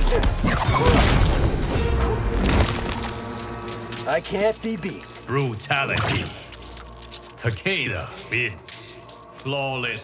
I can't be beat. Brutality. Takeda wins. Flawless